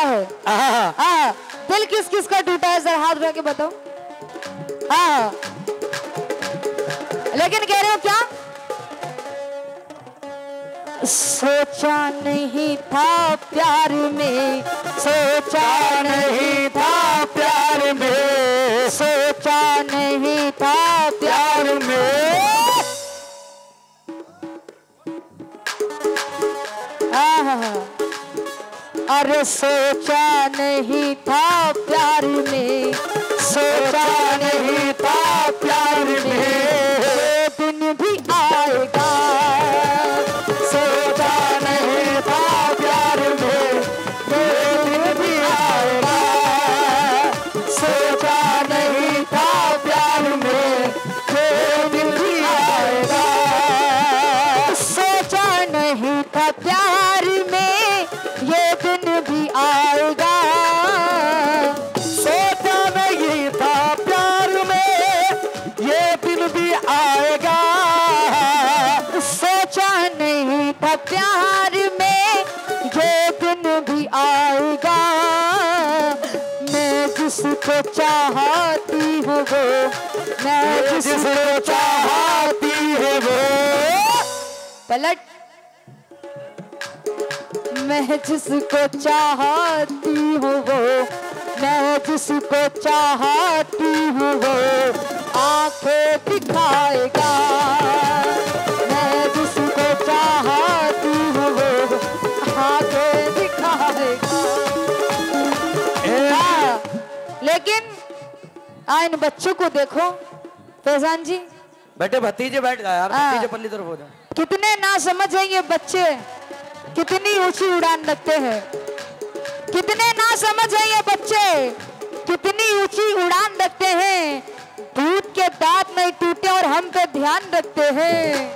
है? दिल किस किस का टूटा है, जरा हाथ उठा के बताओ। लेकिन कह रहे हो क्या? सोचा नहीं था प्यार में, सोचा नहीं था प्यार में, सोचा नहीं था प्यार में। अरे सोचा नहीं था प्यार में, सोचा नहीं था प्यार में, दिन भी आएगा। सोचा नहीं था प्यार में, दिन भी आएगा। सोचा नहीं था प्यार में, दिन भी आएगा। सोचा नहीं था प्यार में, ये दिन भी आएगा। सोचा नहीं था प्यार में, ये दिन भी आएगा। सोचा नहीं था प्यार में, ये दिन भी आएगा। मैं जिसको चाहती हूँ वो, मैं जिसको चाहती हूँ वो, पलट। मैं जिसको चाहती हूँ वो, मैं जिसको चाहती हूँ वो आंखें दिखाएगा। मैं जिसको चाहती हूँ वो आंखें दिखाएगा। लेकिन इन बच्चों को देखो फैजान जी। बेटे भतीजे बैठ गए यार, भतीजे पल्ली तरफ हो जाए। कितने ना समझ है ये बच्चे, कितनी ऊंची उड़ान लगते हैं। कितने ना समझ है ये बच्चे, कितनी ऊंची उड़ान रखते हैं। दूध के दांत नहीं टूटे और हम पे ध्यान रखते हैं।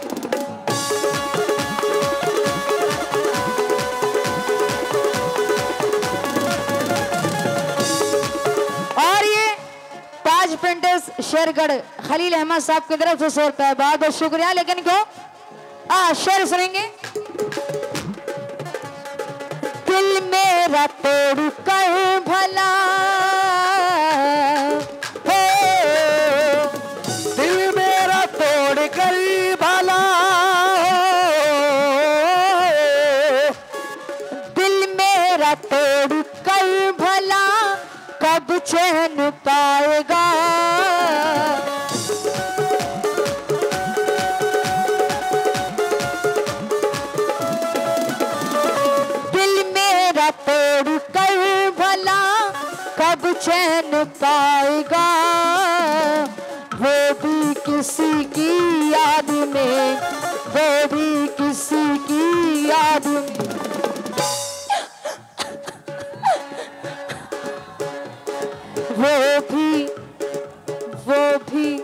और ये ताज पेंटर्स शेरगढ़ खलील अहमद साहब की तरफ से 100 रुपए, बहुत बहुत शुक्रिया। लेकिन क्यों शेर सुनेंगे। दिल मेरा तोड़ कर भला हो, दिल मेरा तोड़ कर भला हो, दिल मेरा तोड़ कर भला कब चैन पाएगा। तोड़ कर भला कब चैन पाएगा। वो भी किसी की याद में, वो भी किसी की याद में। वो भी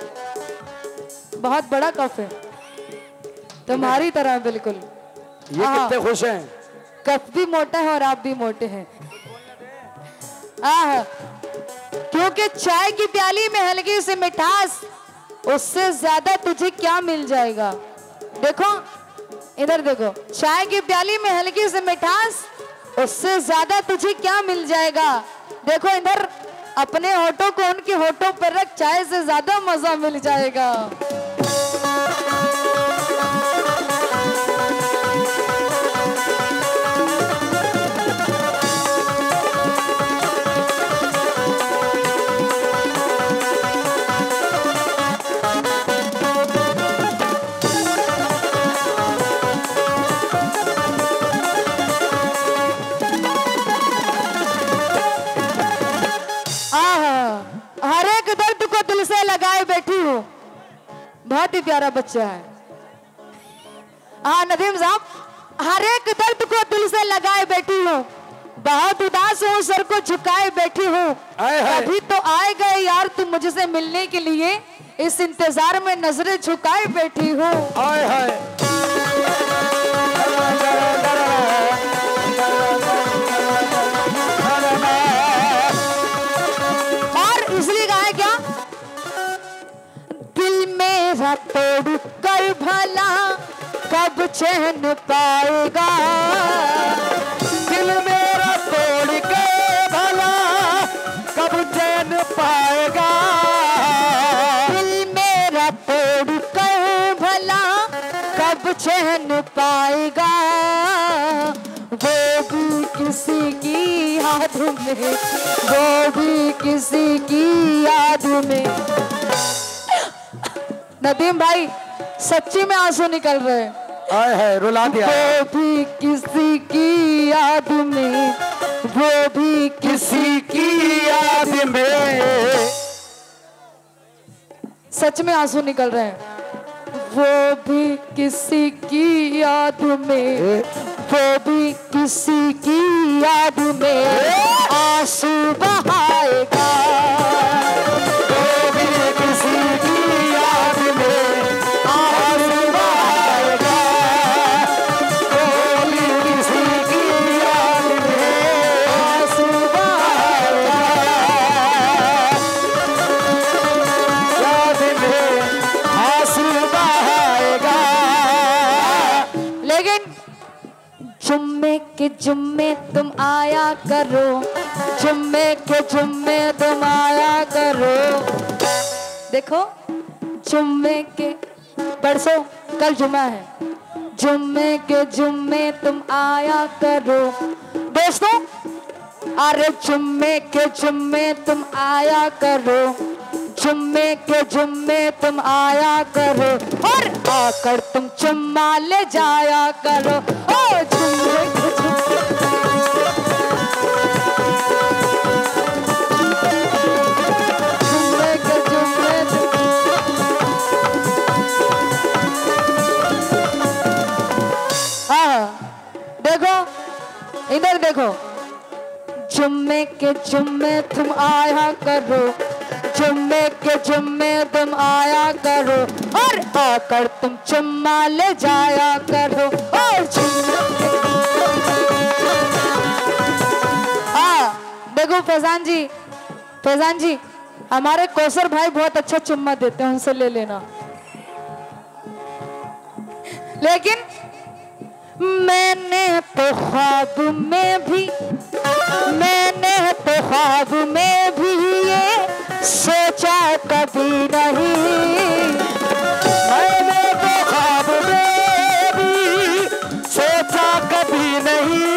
बहुत बड़ा कफ है तुम्हारी तरह बिल्कुल। ये कितने खुश हैं। कफ भी मोटा है और आप भी मोटे हैं। क्योंकि चाय की प्याली में हल्की सी मिठास, उससे ज्यादा तुझे क्या मिल जाएगा। देखो इधर देखो, चाय की प्याली में हल्की सी मिठास, उससे ज्यादा तुझे क्या मिल जाएगा। देखो इधर, अपने होठों को उनके होठों पर रख, चाय से ज्यादा मजा मिल जाएगा। हर एक दर्द को दिल से लगाए बैठी हूँ। बहुत ही प्यारा बच्चा है। नदीम साहब, हर एक दर्द को दिल से लगाए बैठी हूँ। बहुत उदास हूँ, सर को झुकाए बैठी हूँ। अभी तो आए गए यार तुम मुझसे मिलने के लिए, इस इंतजार में नजरें झुकाए बैठी हूँ। तोड़ कर भला कब चैन पाएगा। दिल मेरा तोड़ पहन पाएगा वो भी किसी की याद में, वो भी किसी की याद में। नदीम भाई सच्ची में आंसू निकल रहे हैं। आए है रुला दिया। वो भी किसी की याद में, वो भी किसी की याद में। सच में आंसू निकल रहे हैं। वो भी किसी की याद में, वो भी किसी की याद में आंसू बहाएगा। वो भी किसी की याद में आंसू बहाएगा। वो भी किसी की याद में आंसू बहाएगा। याद में आंसू बहाएगा। लेकिन जुम्मे के जुम्मे तुम आया करो, जुम्मे के जुम्मे तुम आया करो। देखो जुम्मे के, परसों कल जुम्मा है, जुम्मे के जुम्मे तुम आया करो। दोस्तों अरे जुम्मे के जुम्मे तुम आया करो, जुम्मे के जुम्मे तुम आया करो और आकर तुम चुम्मा ले जाया करो। ओ जुम्मे के जुम्मे के जुम्मे हाँ देखो इधर देखो, जुम्मे के जुम्मे तुम आया करो, जुम्मे के जुम्मे तुम आया करो और आकर तुम चुम्मा ले जाया करो। और देखो फैजान जी हमारे कौसर भाई बहुत अच्छा चुम्मा देते हैं, उनसे ले लेना। लेकिन मैंने तो ख्वाब में भी, मैंने तो ख्वाब में भी ये सोचा कभी नहीं, मैंने तो ख्वाब में भी सोचा कभी नहीं,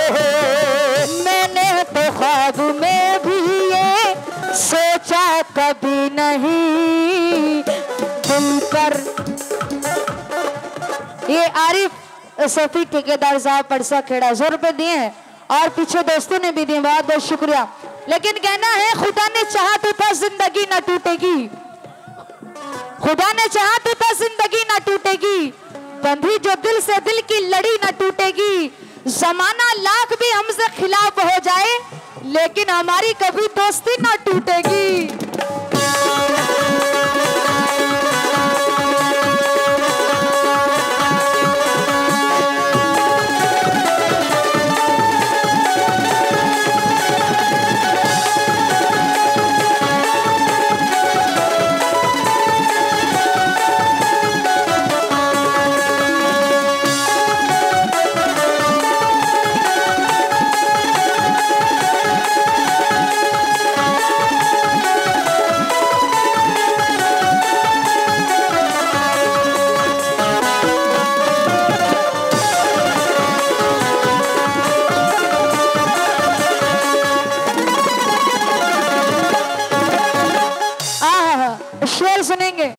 मैंने तो ख्वाब में भी ये सोचा कभी नहीं। दिल पर ये आरिफ सफी ठेकेदार साहब परसा खेड़ा 100 रुपए दिए हैं और पीछे दोस्तों ने भी दिए, बहुत बहुत शुक्रिया। लेकिन कहना है खुदा ने चाहा तो था जिंदगी ना टूटेगी, खुदा ने चाहा तो था जिंदगी ना टूटेगी, बंधी जो दिल से दिल की लड़ी ना टूटेगी। जमाना लाख भी हमसे खिलाफ हो जाए लेकिन हमारी कभी दोस्ती ना टूटेगी।